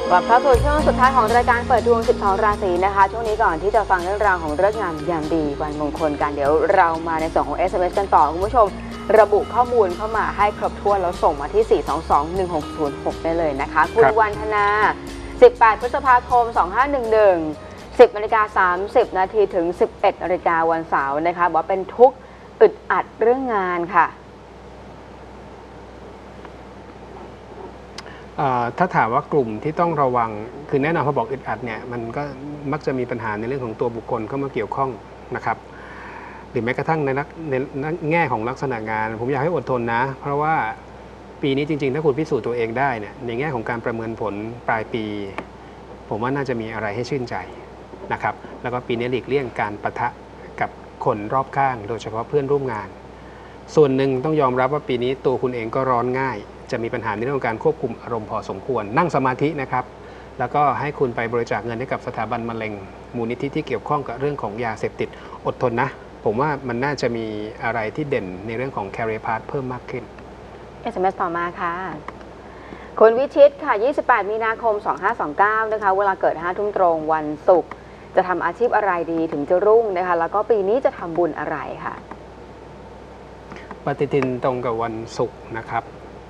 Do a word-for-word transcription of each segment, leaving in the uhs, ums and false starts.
กลับเข้าสู่ช่วงสุดท้ายของรายการเปิดดวงสิบสองราศีนะคะช่วงนี้ก่อนที่จะฟังเรื่องราวของฤกษ์งามยามดีวันมงคลกันเดี๋ยวเรามาในส่วนของ เอส เอ็ม เอส กันต่อคุณผู้ชมระบุข้อมูลเข้ามาให้ครบถ้วนแล้วส่งมาที่สี่ สอง สอง หนึ่ง หก ศูนย์ หกได้เลยนะคะคุณวันธนาสิบแปดพฤษภาคมสองห้าหนึ่งหนึ่ง สิบนาฬิกาสามสิบนาทีถึงสิบเอ็ดนาฬิกาวันเสาร์นะคะบอกเป็นทุกข์อึดอัดเรื่องงานค่ะถ้าถามว่ากลุ่มที่ต้องระวังคือแน่นอนพอบอกอึดอัดเนี่ยมันก็มักจะมีปัญหาในเรื่องของตัวบุคคลเข้ามาเกี่ยวข้องนะครับหรือแม้กระทั่งในในแง่ของลักษณะงานผมอยากให้อดทนนะเพราะว่าปีนี้จริงๆถ้าคุณพิสูจน์ตัวเองได้เนี่ยในแง่ของการประเมินผลปลายปีผมว่าน่าจะมีอะไรให้ชื่นใจนะครับแล้วก็ปีนี้หลีกเลี่ยงการปะทะกับคนรอบข้างโดยเฉพาะเพื่อนร่วมงานส่วนหนึ่งต้องยอมรับว่าปีนี้ตัวคุณเองก็ร้อนง่ายจะมีปัญหาในเรื่องของการควบคุมอารมณ์พอสมควรนั่งสมาธินะครับแล้วก็ให้คุณไปบริจาคเงินให้กับสถาบันมะเร็งมูลนิธิที่เกี่ยวข้องกับเรื่องของยาเสพติดอดทนนะผมว่ามันน่าจะมีอะไรที่เด่นในเรื่องของ career path เพิ่มมากขึ้นเอส เอ็ม เอส ต่อมาค่ะคุณวิชิตค่ะยี่สิบแปดมีนาคมสองห้าสองเก้านะคะเวลาเกิดห้าทุ่มตรงวันศุกร์จะทำอาชีพอะไรดีถึงจะรุ่งนะคะแล้วก็ปีนี้จะทำบุญอะไรค่ะปฏิทินตรงกับวันศุกร์นะครับ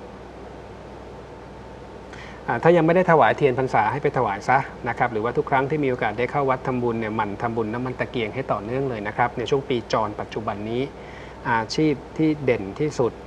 ถ้ายังไม่ได้ถวายเทียนพรรษาให้ไปถวายซะนะครับหรือว่าทุกครั้งที่มีโอกาสได้เข้าวัดทำบุญเนี่ยหมั่นทำบุญน้ำมันตะเกียงให้ต่อเนื่องเลยนะครับในช่วงปีจรปัจจุบันนี้อาชีพที่เด่นที่สุด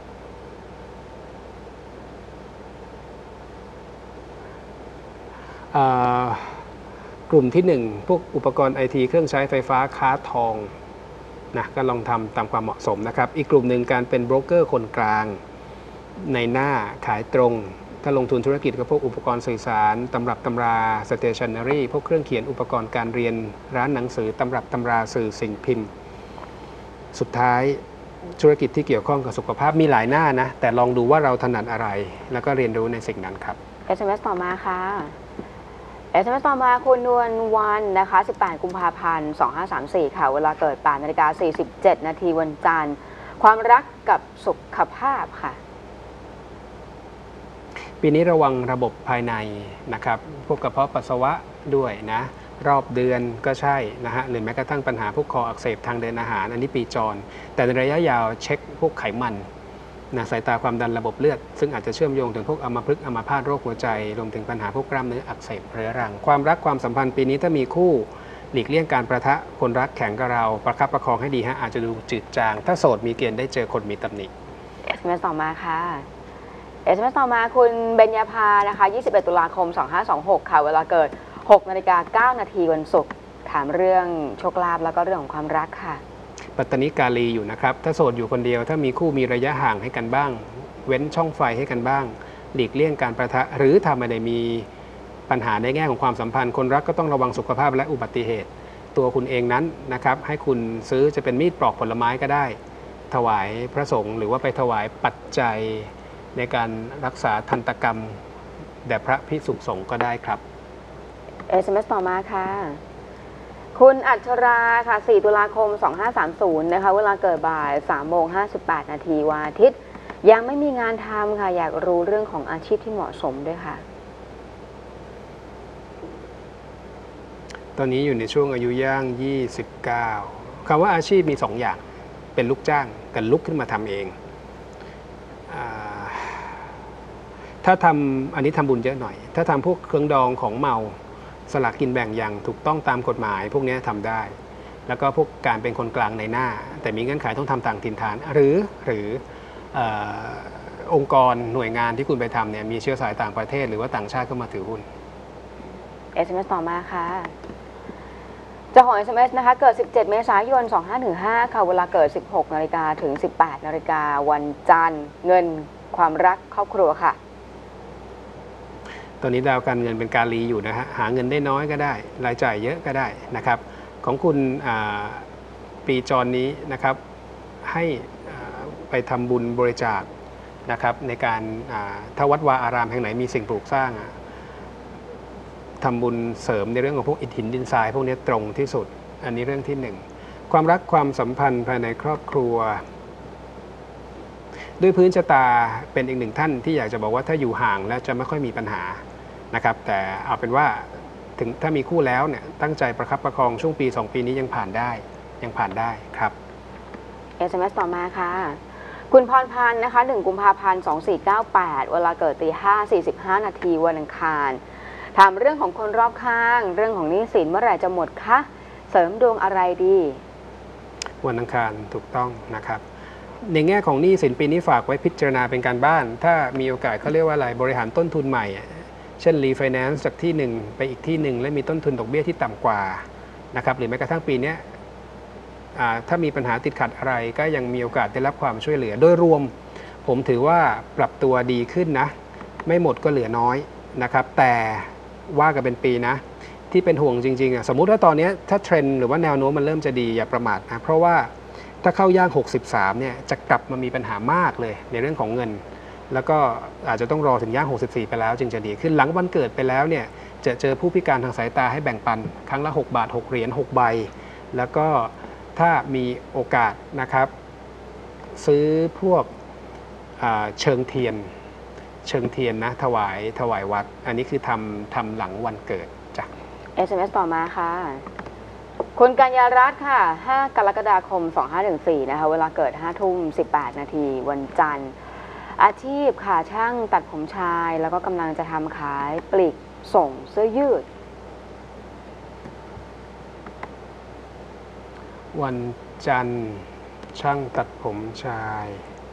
กลุ่มที่หนึ่งพวกอุปกรณ์ไอทีเครื่องใช้ไฟฟ้าค้าทองนะก็ลองทำตามความเหมาะสมนะครับอีกกลุ่มหนึ่งการเป็นโบรกเกอร์คนกลางในหน้าขายตรงถ้าลงทุนธุรกิจก็พวกอุปกรณ์สื่อสารตำรับตำรา stationery พวกเครื่องเขียนอุปกรณ์การเรียนร้านหนังสือตำรับตำราสื่อสิ่งพิมพ์สุดท้ายธุรกิจที่เกี่ยวข้องกับสุขภาพมีหลายหน้านะแต่ลองดูว่าเราถนัดอะไรแล้วก็เรียนรู้ในสิ่งนั้นครับเอส เอ็ม เอส ต่อมาค่ะ เอส เอ็ม เอส ต่อมาคุณนวลวันนะคะสิบแปดกุมภาพันธ์สองห้าสามสี่ค่ะเวลาเกิดแปดนาฬิกาสี่สิบเจ็ดนาทีวันจันทร์ความรักกับสุขภาพค่ะปีนี้ระวังระบบภายในนะครับพวกกระเพาะปัสสาวะด้วยนะรอบเดือนก็ใช่นะฮะหรือแม้กระทั่งปัญหาพวกคออักเสบทางเดินอาหารอันนี้ปีจรแต่ในระยะยาวเช็คพวกไขมันนะสายตาความดันระบบเลือดซึ่งอาจจะเชื่อมโยงถึงพวกอัมพฤกษ์อัมพาตโรคหัวใจรวมถึงปัญหาพวกกล้ามเนื้ออักเสบเรื้อรังความรักความสัมพันธ์ปีนี้ถ้ามีคู่หลีกเลี่ยงการประทะคนรักแข็งกับเราประคับประคองให้ดีฮะอาจจะดูจืดจางถ้าโสดมีเกณฑ์ได้เจอคนมีตำหนิเอส เอ็ม เอส ต่อมาค่ะเอส เอ็ม เอส ต่อมาคุณเบญญาภานะคะยี่สิบเอ็ดตุลาคมสองห้าสองหกค่ะเวลาเกิดหกนาฬิกาเก้านาทีวันศุกร์ถามเรื่องโชคลาภแล้วก็เรื่องของความรักค่ะปัตตนิกาลีอยู่นะครับถ้าโสดอยู่คนเดียวถ้ามีคู่มีระยะห่างให้กันบ้างเว้นช่องไฟให้กันบ้างหลีกเลี่ยงการประทะหรือทำอะไรมีปัญหาในแง่ของความสัมพันธ์คนรักก็ต้องระวังสุขภาพและอุบัติเหตุตัวคุณเองนั้นนะครับให้คุณซื้อจะเป็นมีดปลอกผลไม้ก็ได้ถวายพระสงฆ์หรือว่าไปถวายปัจจัยในการรักษาทันตกรรมแด่พระภิกษุสงฆ์ก็ได้ครับเอส เอ็ม เอส ต่อมาค่ะคุณอัชราค่ะสี่ตุลาคมสองห้าสามศูนย์นะคะเวลาเกิดบ่ายสามโมงห้าสิบแปดนาทีวันอาทิตย์ยังไม่มีงานทำค่ะอยากรู้เรื่องของอาชีพที่เหมาะสมด้วยค่ะตอนนี้อยู่ในช่วงอายุย่างยี่สิบเก้าคำว่าอาชีพมีสองอย่างเป็นลูกจ้างกับลุกขึ้นมาทำเองถ้าทำอันนี้ทำบุญเยอะหน่อยถ้าทำพวกเครื่องดองของเมาสลากกินแบ่งอย่างถูกต้องตามกฎหมายพวกนี้ทำได้แล้วก็พวกการเป็นคนกลางในหน้าแต่มีเงื่อนไขต้องทำต่างถิ่นฐานหรือหรืออองค์กรหน่วยงานที่คุณไปทำเนี่ยมีเชื้อสายต่างประเทศหรือว่าต่างชาติเข้ามาถือหุ้นเอส เอ็ม เอส ต่อมาค่ะเจ้าของ เอส เอ็ม เอส นะคะเกิดสิบเจ็ดเมษายนสองห้าหนึ่งห้าค่ะเวลาเกิดสิบหกนาฬิกาถึงสิบแปดนาฬิกาวันจันทร์เงินความรักครอบครัวค่ะตอนนี้ดาวการเงินเป็นการลีอยู่นะฮะหาเงินได้น้อยก็ได้รายจ่ายเยอะก็ได้นะครับของคุณปีจรนี้นะครับให้ไปทำบุญบริจาคนะครับในการถ้าวัดวาอารามแห่งไหนมีสิ่งปลูกสร้างทำบุญเสริมในเรื่องของพวกอิฐหินดินทรายพวกนี้ตรงที่สุดอันนี้เรื่องที่หนึ่งความรักความสัมพันธ์ภายในครอบครัวด้วยพื้นชะตาเป็นอีกหนึ่งท่านที่อยากจะบอกว่าถ้าอยู่ห่างแล้วจะไม่ค่อยมีปัญหานะครับแต่เอาเป็นว่าถึงถ้ามีคู่แล้วเนี่ยตั้งใจประคับประคองช่วงปีสองปีนี้ยังผ่านได้ยังผ่านได้ครับเอส เอ็ม เอส ต่อมาค่ะคุณพรพันธ์นะคะหนึ่งกุมภาพันธ์สองสี่เก้าแปดเวลาเกิดตีห้าสี่สิบห้านาทีวันอังคารถามเรื่องของคนรอบข้างเรื่องของหนี้สินเมื่อไหร่จะหมดคะเสริมดวงอะไรดีวันอังคารถูกต้องนะครับในแง่ของหนี้สินปีนี้ฝากไว้พิจารณาเป็นการบ้านถ้ามีโอกาสเขาเรียกว่าอะไรบริหารต้นทุนใหม่เช่นรีไฟแนนซ์จากที่หนึ่งไปอีกที่หนึ่งและมีต้นทุนดอกเบี้ยที่ต่ำกว่านะครับหรือแม้กระทั่งปีนี้ถ้ามีปัญหาติดขัดอะไรก็ยังมีโอกาสได้รับความช่วยเหลือโดยรวมผมถือว่าปรับตัวดีขึ้นนะไม่หมดก็เหลือน้อยนะครับแต่ว่ากันเป็นปีนะที่เป็นห่วงจริงๆสมมุติว่าตอนนี้ถ้าเทรนด์หรือว่าแนวโน้มมันเริ่มจะดีอย่าประมาทนะเพราะว่าถ้าเข้าย่างหกสิบสามเนี่ยจะกลับมามีปัญหามากเลยในเรื่องของเงินแล้วก็อาจจะต้องรอถึงย่างหกสิบสี่ไปแล้วจึงจะดีขึ้นหลังวันเกิดไปแล้วเนี่ยจะเจอผู้พิการทางสายตาให้แบ่งปันครั้งละหกบาทหกเหรียญหกใบแล้วก็ถ้ามีโอกาสนะครับซื้อพวกเชิงเทียนเชิงเทียนนะถวายถวายวัดอันนี้คือทำทำหลังวันเกิดจ้ะเอส เอ็ม เอส ต่อมาค่ะคุณกัญญารัตน์ค่ะห้ากรกฎาคมสองห้าหนึ่งสี่นะคะเวลาเกิดห้าทุ่มสิบแปดนาทีวันจันทร์อาชีพค่ะช่างตัดผมชายแล้วก็กำลังจะทำขายปลีกส่งเสื้อยืดวันจันทร์ช่างตัดผมชาย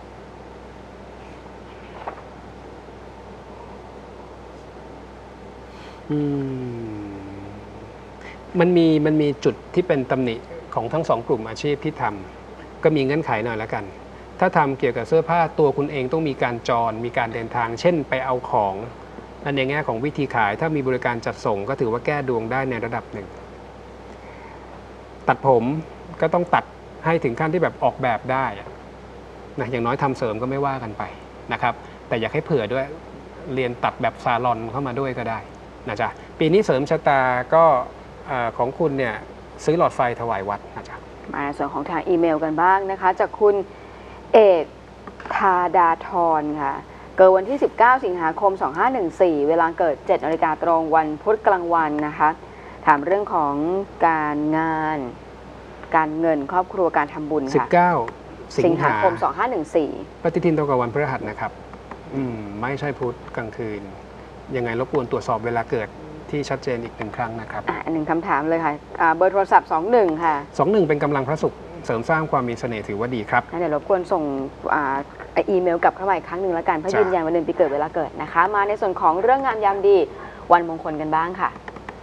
อืมมันมีมันมีจุดที่เป็นตำหนิของทั้งสองกลุ่มอาชีพที่ทำก็มีเงื่อนไขหน่อยแล้วกันถ้าทำเกี่ยวกับเสื้อผ้าตัวคุณเองต้องมีการจรมีการเดินทางเช่นไปเอาของนั่นในแง่ของวิธีขายถ้ามีบริการจัดส่งก็ถือว่าแก้ดวงได้ในระดับหนึ่งตัดผมก็ต้องตัดให้ถึงขั้นที่แบบออกแบบได้นะอย่างน้อยทำเสริมก็ไม่ว่ากันไปนะครับแต่อยากให้เผื่อด้วยเรียนตัดแบบซาลอนเข้ามาด้วยก็ได้นะจ๊ะปีนี้เสริมชะตาก็ของคุณเนี่ยซื้อหลอดไฟถวายวัดนะจ๊ะมาในส่วนของทางอีเมลกันบ้างนะคะจากคุณเอกธาดาธรค่ะเกิดวันที่สิบเก้าสิงหาคมสองห้าหนึ่งสี่เวลาเกิดเจ็ดนาฬิกาตรงวันพุธกลางวันนะคะถามเรื่องของการงานการเงินครอบครัวการทำบุญค่ะสิบเก้าสิงหาคมสองห้าหนึ่งสี่ปฏิทินตรงกับวันพฤหัสนะครับอืมไม่ใช่พุธกลางคืนยังไงรบกวนตรวจสอบเวลาเกิดที่ชัดเจนอีกหนึ่งครั้งนะครับอ่าหนึ่งคำถามเลยค่ะเบอร์โทรศัพท์สองหนึ่งค่ะสองหนึ่งเป็นกำลังพระศุกร์เสริมสร้างความมีเสน่ห์ถือว่าดีครับเดี๋ยวรบกวนส่งอีเมลกลับเข้ามาอีกครั้งหนึ่งแล้วกันเพื่อยืนยันวันเดือนปีเกิดเวลาเกิดนะคะมาในส่วนของเรื่องงามยามดีวันมงคลกันบ้างค่ะ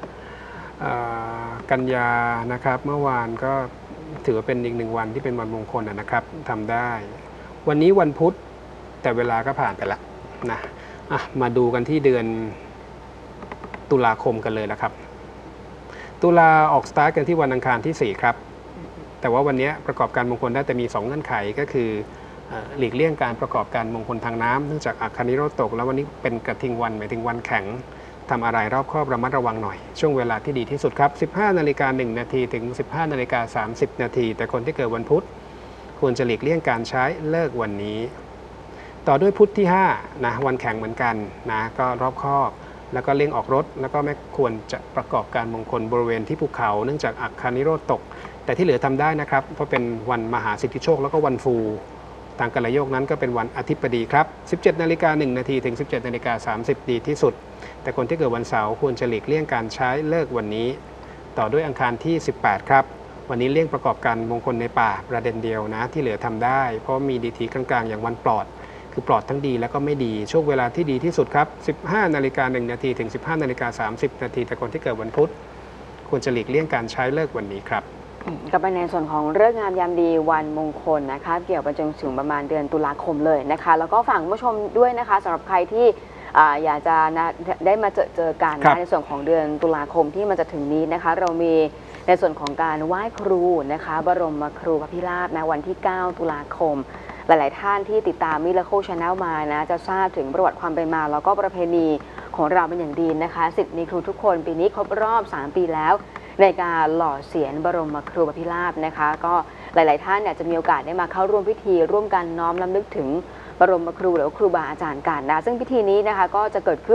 กันยานะครับเมื่อวานก็ถือว่าเป็นอีกหนึ่งวันที่เป็นวันมงคลนะครับทำได้วันนี้วันพุธแต่เวลาก็ผ่านไปแล้วนะอ่ะมาดูกันที่เดือนตุลาคมกันเลยนะครับตุลาออกสตาร์ทกันที่วันอังคารที่สี่ครับแต่ว่าวันนี้ประกอบการมงคลได้แต่มีสองเงื่อนไขก็คือหลีกเลี่ยงการประกอบการมงคลทางน้ำเนื่องจากอัคคนิโรธตกแล้ววันนี้เป็นกระทิงวันหมายถึงวันแข็งทำอะไรรอบคอบระมัดระวังหน่อยช่วงเวลาที่ดีที่สุดครับสิบห้านาฬิกาหนึ่งนาทีถึงสิบห้านาฬิกาสามสิบนาทีแต่คนที่เกิดวันพุธควรจะหลีกเลี่ยงการใช้เลิกวันนี้ต่อด้วยพุธที่ห้านะวันแข็งเหมือนกันนะก็รอบคอบแล้วก็เลี่ยงออกรถแล้วก็ไม่ควรจะประกอบการมงคลบริเวณที่ภูเขาเนื่องจากอัคคนิโรธตกแต่ที่เหลือทำได้นะครับเพราะเป็นวันมหาสิทธิโชคแล้วก็วันฟูทางกัลยาณนั้นก็เป็นวันอาทิตย์ดีครับสิบเจ็ดนาฬิกาหนึ่งนาทีถึงสิบเจ็ดนาฬิกาสามสิบดีที่สุดแต่คนที่เกิดวันเสาร์ควรจะหลีกเลี่ยงการใช้เลิกวันนี้ต่อด้วยอังคารที่สิบแปดครับวันนี้เลี่ยงประกอบการมงคลในป่าประเด็นเดียวนะที่เหลือทำได้เพราะมีดีทีกลางๆอย่างวันปลอดคือปลอดทั้งดีแล้วก็ไม่ดีช่วงเวลาที่ดีที่สุดครับสิบห้านาฬิกาหนึ่งนาทีถึงสิบห้านาฬิกาสามสิบนาทีแต่คนที่เกิดวันพุธควรจะหลีกเลี่ยงการใช้เลิกวันนี้ครับก็เป็นในส่วนของเรื่องงามยามดีวันมงคลนะคะเกี่ยวไปจนถึงประมาณเดือนตุลาคมเลยนะคะแล้วก็ฝากผู้ชมด้วยนะคะสำหรับใครที่อยากจะได้มาเจอเจอกันในส่วนของเดือนตุลาคมที่มันจะถึงนี้นะคะเรามีในส่วนของการไหว้ครูนะคะบรมครูพระพิราบนะวันที่เก้าตุลาคมหลายๆท่านที่ติดตาม Miracle Channel มานะจะทราบถึงประวัติความเป็นมาแล้วก็ประเพณีของเราเป็นอย่างดีนะคะศิษย์มีครูทุกคนปีนี้ครบรอบสามปีแล้วในการหล่อเสียนบรมครูพระพิราบนะคะก็หลายๆท่านเนี่ยจะมีโอกาสได้มาเข้าร่วมพิธีร่วมกันน้อมรำลึกถึงบรมครูหรือครูบาอาจารย์กันนะซึ่งพิธีนี้นะคะก็จะเกิดขึ้น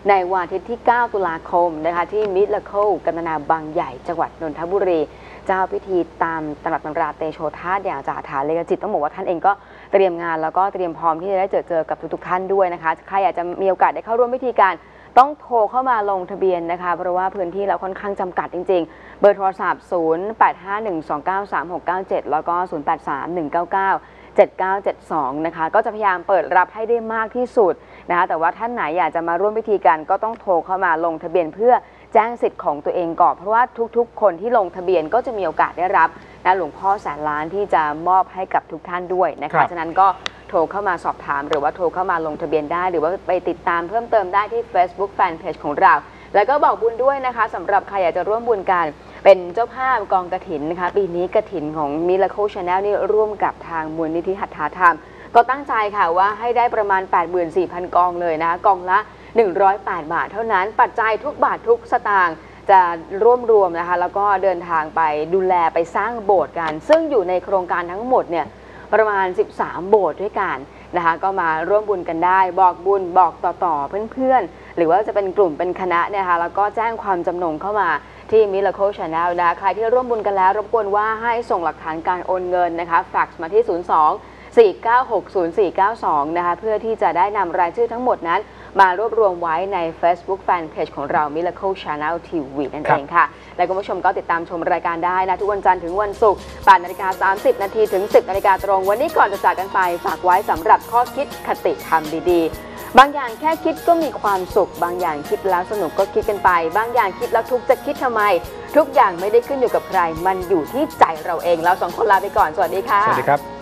ในวันอาทิตย์ที่ เก้า ตุลาคมนะคะที่มิดลาโคกันตนาบางใหญ่จังหวัดนนทบุรีเจ้าพิธีตามตำรับตำราเตโชธาตุอย่างจ่าฐานเลกจิตต้องบอกว่าท่านเองก็เตรียมงานแล้วก็เตรียมพร้อมที่จะได้เจอเจอกับทุกๆท่านด้วยนะคะใครอยากจะมีโอกาสได้เข้าร่วมพิธีการต้องโทรเข้ามาลงทะเบียนนะคะเพราะว่าพื้นที่เราค่อนข้างจำกัดจริงๆเบอร์โทรศัพท์ ศูนย์ แปด ห้า หนึ่ง สอง เก้า สาม หก เก้า เจ็ด แล้วก็ ศูนย์ แปด สาม หนึ่ง เก้า เก้า เจ็ด เก้า เจ็ด สอง นะคะก็จะพยายามเปิดรับให้ได้มากที่สุดนะคะแต่ว่าท่านไหนอยากจะมาร่วมพิธีกันก็ต้องโทรเข้ามาลงทะเบียนเพื่อแจ้งสิทธิ์ของตัวเองก่อนเพราะว่าทุกๆคนที่ลงทะเบียนก็จะมีโอกาสได้รับนะหลวงพ่อแสนล้านที่จะมอบให้กับทุกท่านด้วยนะคะฉะนั้นก็โทรเข้ามาสอบถามหรือว่าโทรเข้ามาลงทะเบียนได้หรือว่าไปติดตามเพิ่มเติมได้ที่ Facebook Fanpage ของเราแล้วก็บอกบุญด้วยนะคะสำหรับใครอยากจะร่วมบุญกันเป็นเจ้าภาพกองกฐินนะคะปีนี้กฐินของ Miracle Channel นี่ร่วมกับทางมูลนิธิหัตถาธรรมก็ตั้งใจค่ะว่าให้ได้ประมาณ แปดหมื่นสี่พัน กองเลยนะคะกองละหนึ่งร้อยแปดบาทเท่านั้นปัจจัยทุกบาททุกสตางค์จะร่วมรวมนะคะแล้วก็เดินทางไปดูแลไปสร้างโบสถ์กันซึ่งอยู่ในโครงการทั้งหมดเนี่ยประมาณสิบสามโบสถ์ด้วยกันนะคะก็มาร่วมบุญกันได้บอกบุญบอกต่อๆเพื่อนๆหรือว่าจะเป็นกลุ่มเป็นคณะเนี่ยนะคะแล้วก็แจ้งความจำนงเข้ามาที่ Miracle Channel นะใครที่ร่วมบุญกันแล้วรบกวนว่าให้ส่งหลักฐานการโอนเงินนะคะแฟกซ์มาที่ ศูนย์ สอง สี่ เก้า หก ศูนย์ สี่ เก้า สอง นะคะเพื่อที่จะได้นำรายชื่อทั้งหมดนั้นมารวบรวมไว้ใน Facebook Fanpage ของเรา Miracle Channel ที วี นั่นเองค่ะและคุณผู้ชมก็ติดตามชมรายการได้นะทุกวันจันทร์ถึงวันศุกร์ แปดนาฬิกาสามสิบนาทีถึง สิบนาฬิกาตรงวันนี้ก่อนจะจากกันไปฝากไว้สำหรับข้อคิดคติธรรมดีๆบางอย่างแค่คิดก็มีความสุขบางอย่างคิดแล้วสนุกก็คิดกันไปบางอย่างคิดแล้วทุกข์จะคิดทำไมทุกอย่างไม่ได้ขึ้นอยู่กับใครมันอยู่ที่ใจเราเองเราสองคนลาไปก่อนสวัสดีค่ะสวัสดีครับ